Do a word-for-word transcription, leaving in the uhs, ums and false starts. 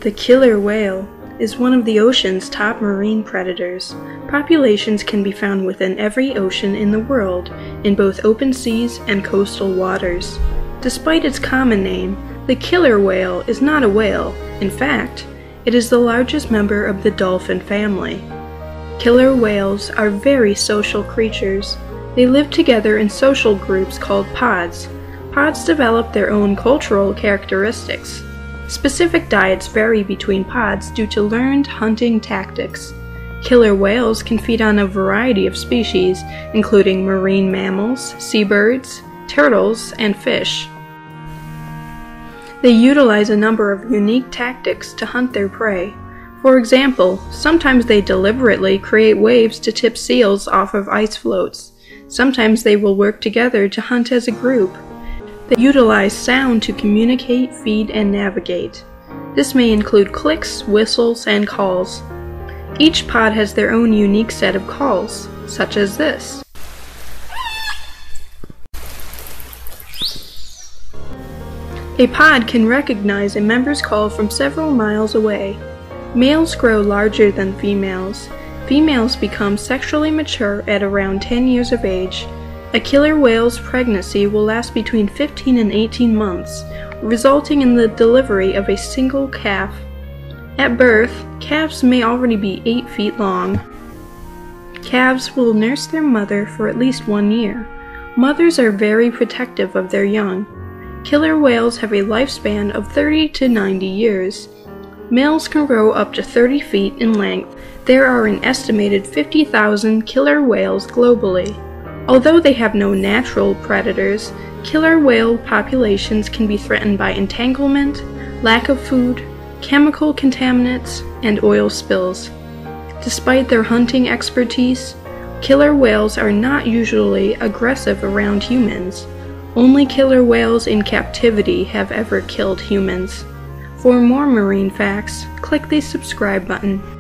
The killer whale is one of the ocean's top marine predators. Populations can be found within every ocean in the world, in both open seas and coastal waters. Despite its common name, the killer whale is not a whale. In fact, it is the largest member of the dolphin family. Killer whales are very social creatures. They live together in social groups called pods. Pods develop their own cultural characteristics. Specific diets vary between pods due to learned hunting tactics. Killer whales can feed on a variety of species, including marine mammals, seabirds, turtles, and fish. They utilize a number of unique tactics to hunt their prey. For example, sometimes they deliberately create waves to tip seals off of ice floats. Sometimes they will work together to hunt as a group. They utilize sound to communicate, feed, and navigate. This may include clicks, whistles, and calls. Each pod has their own unique set of calls, such as this. A pod can recognize a member's call from several miles away. Males grow larger than females. Females become sexually mature at around ten years of age. A killer whale's pregnancy will last between fifteen and eighteen months, resulting in the delivery of a single calf. At birth, calves may already be eight feet long. Calves will nurse their mother for at least one year. Mothers are very protective of their young. Killer whales have a lifespan of thirty to ninety years. Males can grow up to thirty feet in length. There are an estimated fifty thousand killer whales globally. Although they have no natural predators, killer whale populations can be threatened by entanglement, lack of food, chemical contaminants, and oil spills. Despite their hunting expertise, killer whales are not usually aggressive around humans. Only killer whales in captivity have ever killed humans. For more marine facts, click the subscribe button.